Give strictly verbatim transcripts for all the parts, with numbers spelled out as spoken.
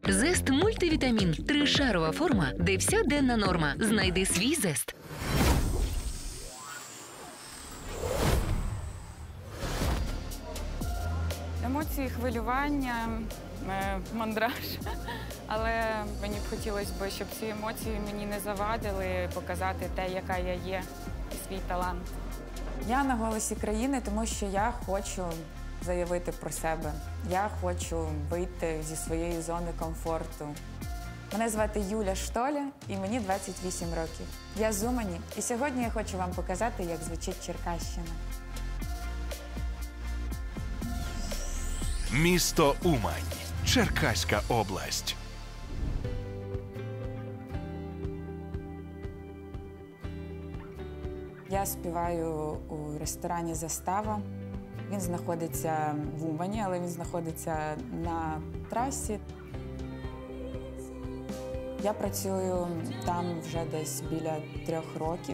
Зест мультивітамін. Тришарова форма, де вся денна норма. Знайди свій Зест. Емоції, хвилювання, мандраж. Але мені б хотілося б, щоб ці емоції мені не завадили показати те, яка я є, і свій талант. Я на «Голосі країни», тому що я хочу заявити про себе. Я хочу вийти зі своєї зони комфорту. Мене звати Юля Штоля, і мені двадцять вісім років. Я з Умані, і сьогодні я хочу вам показати, як звучить Черкащина. Місто Умань. Черкаська область. Я співаю у ресторані «Застава». Він знаходиться в Умані, але він знаходиться на трасі. Я працюю там вже десь біля трьох років.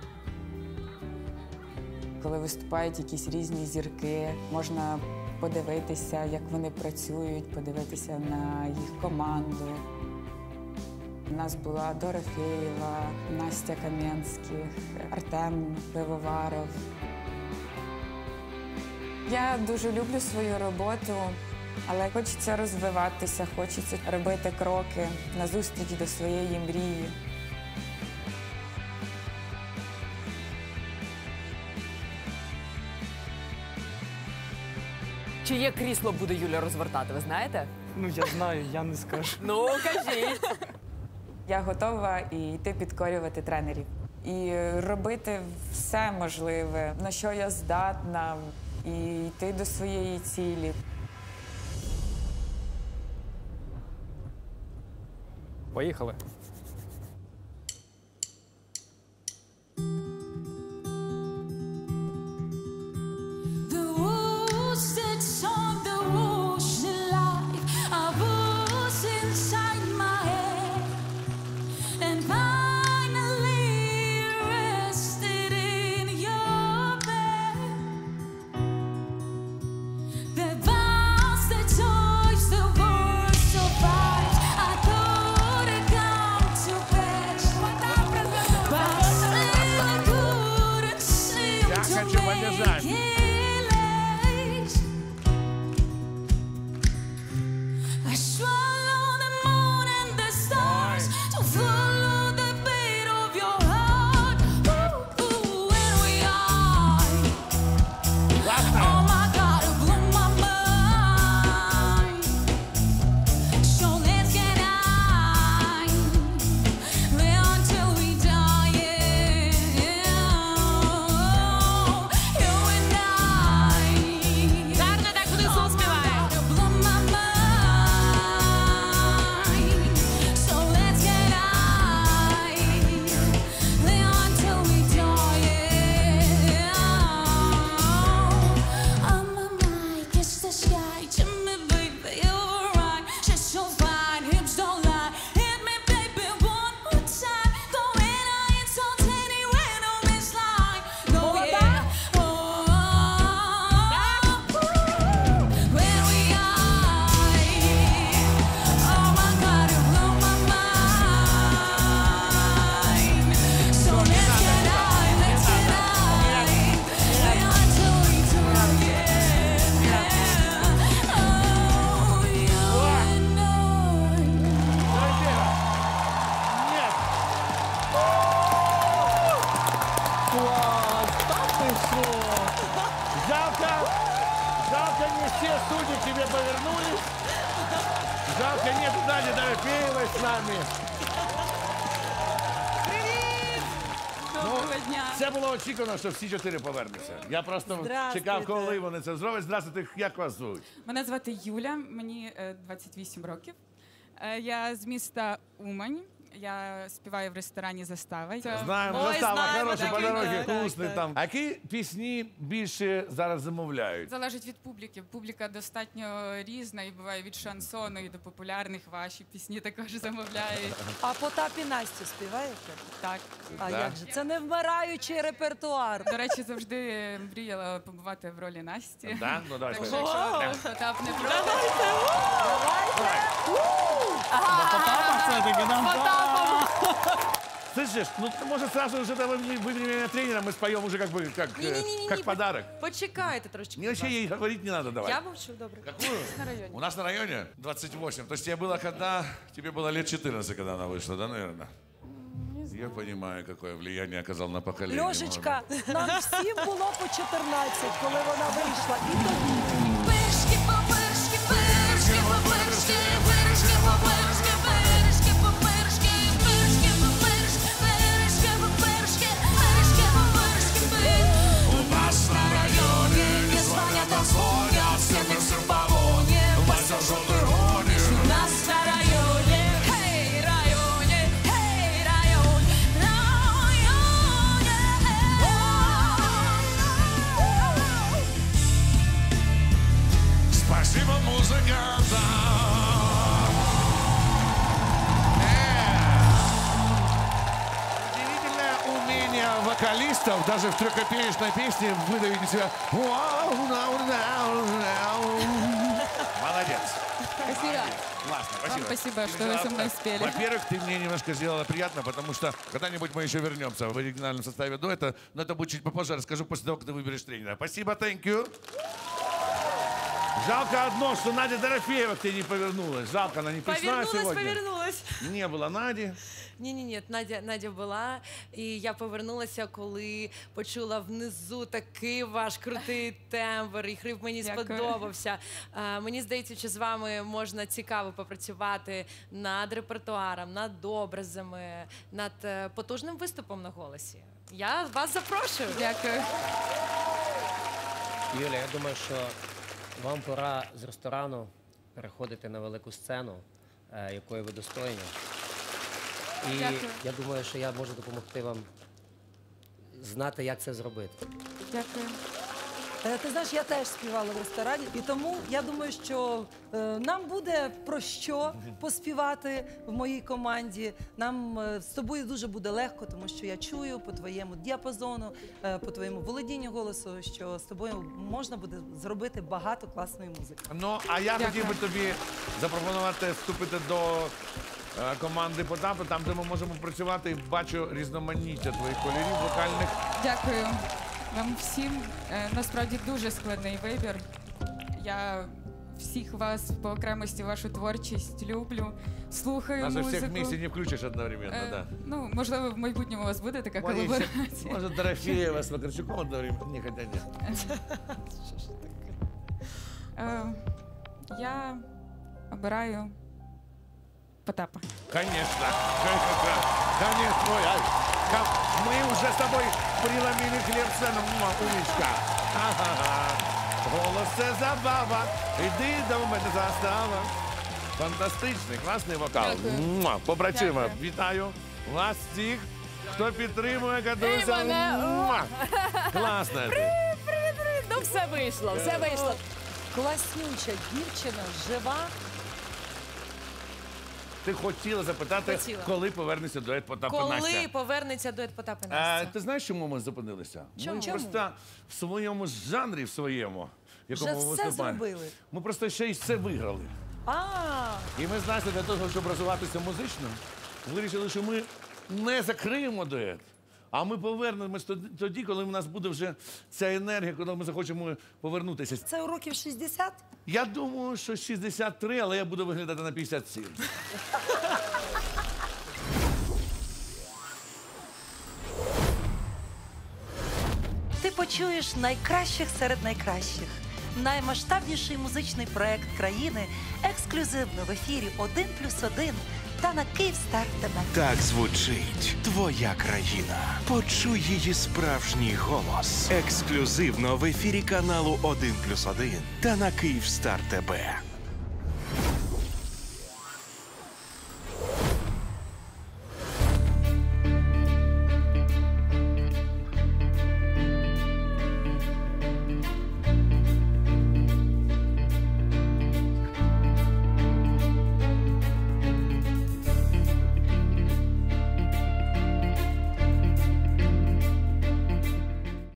Коли виступають якісь різні зірки, можна подивитися, як вони працюють, подивитися на їх команду. У нас була Дорофєєва, Настя Кам'янських, Артем Пивоваров. Я дуже люблю свою роботу, але хочеться розвиватися, хочеться робити кроки назустріч до своєї мрії. Чиє крісло буде Юля розвертати, ви знаєте? Ну, я знаю, я не скажу. Ну, кажіть. Я готова і йти підкорювати тренерів. І робити все можливе, на що я здатна, і йти до своєї цілі. Поїхали. Жалко, не все судьи к тебе повернулись. Жалко, нет Дани Дорофеевой с нами. Привіт! Доброго Ну, дня! це було очікувано, що всі чотири повернуться. Я просто чекав, коли вони це зроблять. Здравствуйте, як вас звуть? Мене звати Юля, мені е, двадцять вісім років. Е, я з міста Умань. Я співаю в ресторані «Застава». Знаємо, Ой, «Застава», знаємо, хороші так, подарунки, так, вкусні так. там. А які пісні більше зараз замовляють? Залежить від публіки. Публіка достатньо різна, і буває від шансону і до популярних. Ваші пісні також замовляють. А Потап і Настю співаєте? Так. А Да. як же? Це не вмираючий репертуар. До речі, завжди мріяла побувати в ролі Насті. Да? Ну, давайте. Так що, якщо Потап не проти. Давайте! все-таки, да? Слышишь, ну ты, может сразу уже давай выбери меня тренером, мы споем уже как бы как, э, Ні-ні-ні-ні, как подарок. Почекайте трошечки. Мне вообще ей говорить не надо, давай. Я мовчу, добре. Какую? У нас на районе двадцать восемь. То есть тебе было когда? Тебе было лет четырнадцать, когда она вышла, да, наверное? Я понимаю, какое влияние оказал на поколение. Льошечка, нам всім було по чотирнадцять, коли вона вийшла. І тобі. Пирожки, папирожки, пирожки, папирожки, пирожки, папирожки, пирожки, папирожки, пирожки, папирожки, пирожки, папирожки, пирожки, папирожки, пирожки. У нас на районе не звонят, а звонят, все мы в погоне, Вася в желтой гоне. У нас на районе, хей, районе, хей, район, районе. Спасибо музыкантам. Удивительное умение вокалистов даже в трехкопеечной песне выдавить из себя. Молодец. Спасибо. Классно, спасибо. Вам спасибо, Ты что вы со мной спели. Во-первых, ты мне немножко сделала приятно, потому что когда-нибудь мы еще вернемся в оригинальном составе дуэта, но это будет чуть попозже, расскажу после того, как ты выберешь тренера. Спасибо, thank you. Жалко одно, что Надя Дорофеева к тебе не повернулась. Жалко, она не пришла Повернулась, сегодня. повернулась. Не было Нади. Ні, ні, ні, Надя, Надя була, і я повернулася, коли почула внизу такий ваш крутий тембр, і хрип мені Дякую. сподобався. А, мені здається, що з вами можна цікаво попрацювати над репертуаром, над образами, над е, потужним виступом на голосі. Я вас запрошую. Дякую. Юля, я думаю, що вам пора з ресторану переходити на велику сцену, е, якої ви достойні. І Дякую. я думаю, що я можу допомогти вам знати, як це зробити. Дякую. Е, Ти знаєш, я теж співала в ресторані, і тому я думаю, що е, нам буде про що поспівати в моїй команді. Нам е, з тобою дуже буде легко, тому що я чую по твоєму діапазону, е, по твоєму володінню голосу, що з тобою можна буде зробити багато класної музики. Ну, а я Дякую. хотів би тобі запропонувати вступити до е, команди Потапа, там, де ми можемо працювати, і бачу різноманіття твоїх кольорів вокальних. Дякую вам всім. Е, Насправді дуже складний вибір. Я всіх вас по окремості, вашу творчість люблю, слухаю Нас же музику. всіх вместе не включиш одновременно, Е, да. Ну, можливо, в майбутньому у вас буде така Може, колаборація. Може, Дорофеєва з Вакарчуком одновременно? Ні, хоча ні. Е, Я обираю Потапа. Конечно. Конечно. Ой, ай. Ка- Мы уже с тобой преломили хлеб с сеном, Муа, умничка. Ага. Голос це забава. Іди до мене застава. Фантастичний, класний вокал. Дякую. Муа, побратима, Дякую. вітаю вас всіх, хто підтримує Катруся. Муа. Класно. ти. Ну, все вийшло, все вийшло. Класнюча дівчина, жива. Ти хотіла запитати, Хотіла. коли повернеться дует Потапа Настя. Коли повернеться дует Потапа А, Настя? ти знаєш, чому ми зупинилися? Чому? Ми Чому? просто в своєму жанрі, в своєму, якому Вже ми все виступаємо. зробили. Ми просто ще й все виграли. А, І ми, знаєте, для того, щоб розвиватися музично, вирішили, що ми не закриємо дует, а ми повернемось тоді- тоді, коли в нас буде вже ця енергія, коли ми захочемо повернутися. це у років шістдесят? Я думаю, що шістдесят три, але я буду виглядати на п'ятдесят сім. Ти почуєш найкращих серед найкращих. Наймасштабніший музичний проект країни ексклюзивно в ефірі один плюс один та на Київстар ТВ. Так звучить твоя країна. Почуй її справжній голос. Ексклюзивно в ефірі каналу один плюс один та на Київстар ТВ.